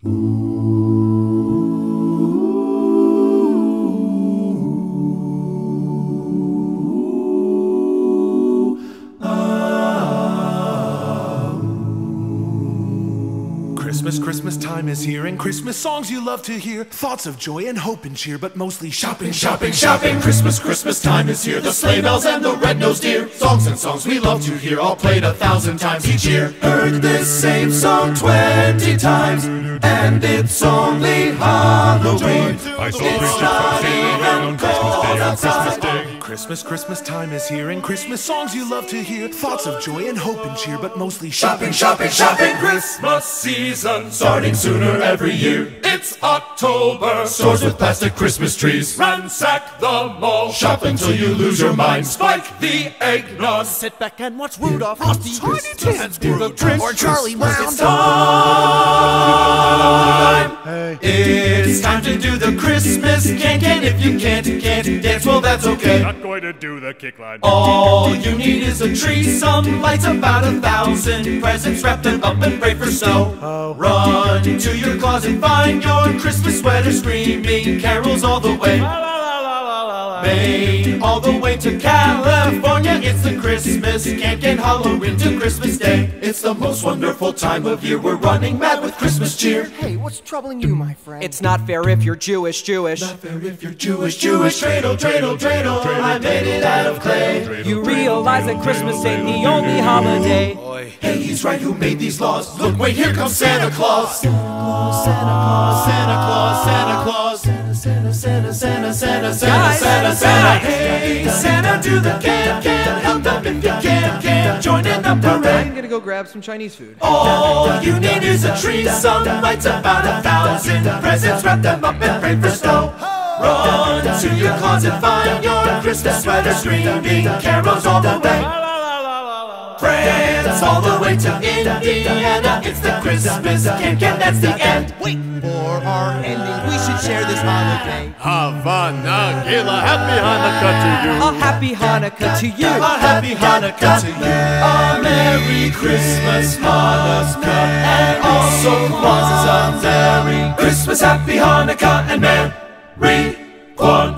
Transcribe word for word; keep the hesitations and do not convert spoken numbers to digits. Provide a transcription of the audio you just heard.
Christmas, Christmas time is here, and Christmas songs you love to hear. Thoughts of joy and hope and cheer, but mostly shopping, shopping, shopping. Christmas, Christmas time is here, the sleigh bells and the red-nosed deer. Songs and songs we love to hear, all played a thousand times each year. Heard this same song twenty times, and it's only Halloween. I saw preachers from sailing on Christmas Day, on Christmas Day. Christmas, Christmas time is here, and Christmas songs you love to hear. Thoughts of joy and hope and cheer, but mostly shopping, shopping, shopping. Christmas season starting sooner every year. It's October. Stores with plastic Christmas trees. Ransack the mall. Shop until you lose your mind. Spike the eggnog. Sit back and watch Rudolph, Frosty, Tiny Tins, Grinch, or Charlie Brown. It's time. Hey. It's time to do the Christmas can-can. If you can't, can't dance, well that's okay. Not going to do the kick line. All you need is a tree, some lights, about a thousand presents. Wrap them up and pray for snow. Oh. Run to your closet, find your Christmas sweater, screaming carols all the way. Maine, all the way to California, it's the Christmas can-can, Halloween to Christmas Day. It's the most wonderful time of year, we're running mad with Christmas cheer. Hey, what's troubling you, my friend? It's not fair if you're Jewish, Jewish. Not fair if you're Jewish, Jewish. Dreidel, dreidel, dreidel, I made it out of clay. You realize that Christmas ain't the only holiday. Hey, he's right, who made these laws? Look, wait, here comes Santa Claus. Santa Claus, Santa Claus, Santa Claus, Santa Claus. Santa, Santa, Santa, Santa, Santa, Santa, Santa, Santa. Hey, Santa, do the can-can. Help them if you can, can. Join in the parade. I'm gonna go grab some Chinese food. All you need is a tree, some lights, about a thousand presents. Wrap them up and pray for snow. Run to your closet, find your Christmas sweater, screaming carols all the way. France, all the way to Indiana, it's the Christmas can-can, that's the end. Wait, for our ending, we should share this holiday. Havana, Gila, happy Hanukkah to you. A happy Hanukkah to you. A happy Hanukkah to you. A Merry Christmas, Hanukkah, and also Kwanzaa. Merry Christmas, Happy Hanukkah, and Merry Kwanzaa.